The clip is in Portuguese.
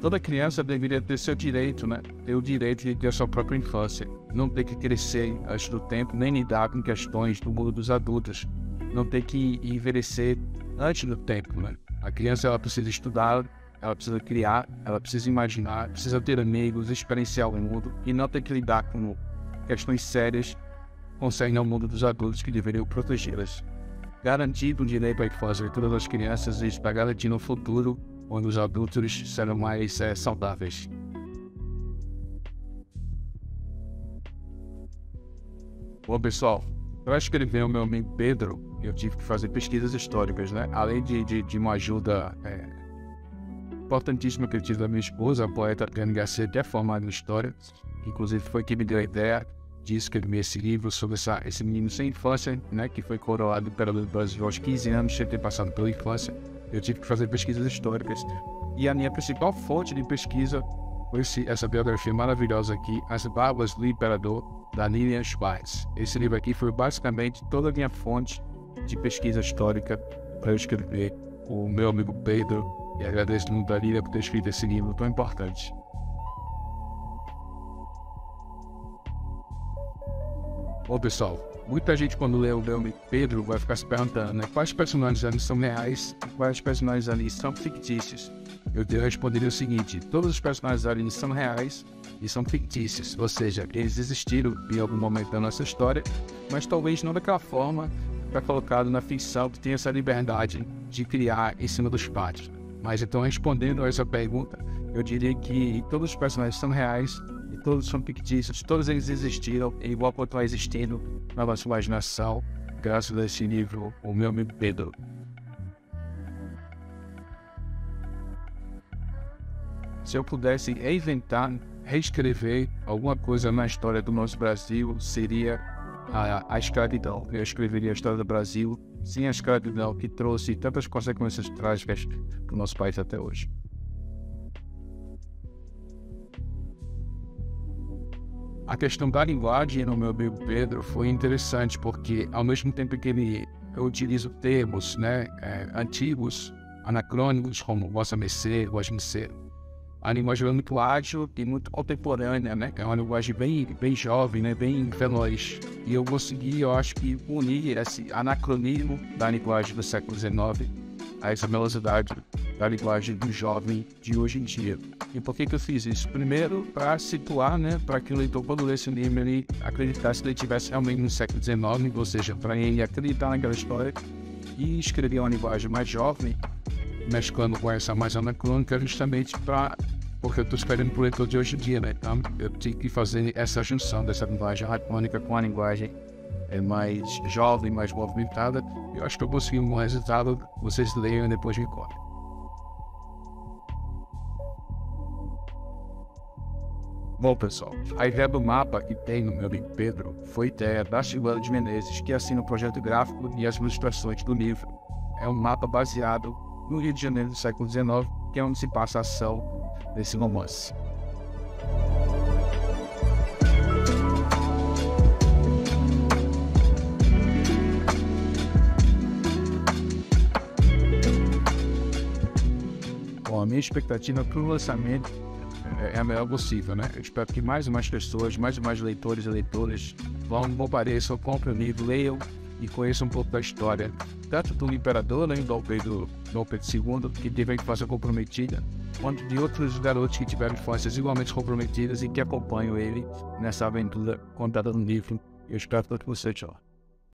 toda criança deveria ter seu direito, né? Ter o direito de ter a sua própria infância. Não ter que crescer antes do tempo, nem lidar com questões do mundo dos adultos. Não ter que envelhecer antes do tempo, né? A criança, ela precisa estudar, ela precisa criar, ela precisa imaginar, precisa ter amigos, experienciar o mundo e não ter que lidar com questões sérias concernentes ao mundo dos adultos que deveriam protegê-las. Garantir o direito à infância de todas as crianças e está garantindo um futuro onde os adultos serão mais saudáveis. Bom, pessoal, para escrever o meu amigo Pedro, eu tive que fazer pesquisas históricas, né? Além de uma ajuda importantíssima que eu tive da minha esposa, a poeta Adriane Garcia, que é formada em História, que inclusive foi quem me deu a ideia de escrever esse livro sobre esse menino sem infância, né? Que foi coroado pelo Brasil aos 15 anos, sem ter passado pela infância. Eu tive que fazer pesquisas históricas. E a minha principal fonte de pesquisa foi essa biografia maravilhosa aqui, As Barbas do Imperador, da Lilian Schwartz. Esse livro aqui foi basicamente toda a minha fonte de pesquisa histórica para eu escrever o meu amigo Pedro, e agradeço muito a Lilian por ter escrito esse livro tão importante. Bom, pessoal, muita gente quando lê o meu amigo Pedro vai ficar se perguntando, né, quais personagens ali são reais e quais personagens ali são fictícios. Eu responderia o seguinte: todos os personagens ali são reais e são fictícios, ou seja, eles existiram em algum momento da nossa história, mas talvez não daquela forma que é colocado na ficção, que tem essa liberdade de criar em cima dos fatos. Mas então, respondendo a essa pergunta, eu diria que todos os personagens são reais e todos são fictícios, todos eles existiram e igual continuar existindo na nossa imaginação, graças a esse livro, O Meu Amigo Pedro. Se eu pudesse reinventar, reescrever alguma coisa na história do nosso Brasil, seria a escravidão. Eu escreveria a história do Brasil sem a escravidão, que trouxe tantas consequências trágicas para o nosso país até hoje. A questão da linguagem no meu amigo Pedro foi interessante, porque ao mesmo tempo que eu utilizo termos, né, antigos, anacrônicos, como Vossa Mercê, Vossa Mercê, a linguagem é muito ágil e muito contemporânea, né? É uma linguagem bem jovem, né? Bem veloz. E eu consegui, eu acho que, unir esse anacronismo da linguagem do século XIX a essa velocidade da linguagem do jovem de hoje em dia. E por que eu fiz isso? Primeiro, para situar, né? Para que o leitor, quando lê esse livro, ele acreditasse que ele estivesse realmente no século XIX, ou seja, para ele acreditar naquela história e escrever uma linguagem mais jovem, mesclando com essa mais anacrônica, justamente porque eu estou esperando para o leitor de hoje em dia, né? Então, eu tive que fazer essa junção dessa linguagem anacrônica com a linguagem mais jovem, mais movimentada. Eu acho que eu consegui um bom resultado. Vocês leiam e depois me contem. Bom, pessoal, a ideia do mapa que tem no meu amigo Pedro foi ideia da Silvana de Menezes, que assina o projeto gráfico e as ilustrações do livro. É um mapa baseado no Rio de Janeiro do século XIX, que é onde se passa a ação desse romance. Bom, a minha expectativa para o lançamento é a melhor possível, né? Eu espero que mais e mais pessoas, mais e mais leitores e leitoras compareçam, comprem o livro, leiam e conheçam um pouco da história, tanto do imperador, né, Dom Pedro II, que teve a infância comprometida, quanto de outros garotos que tiveram infâncias igualmente comprometidas e que acompanham ele nessa aventura contada no livro. Eu espero todos vocês lá.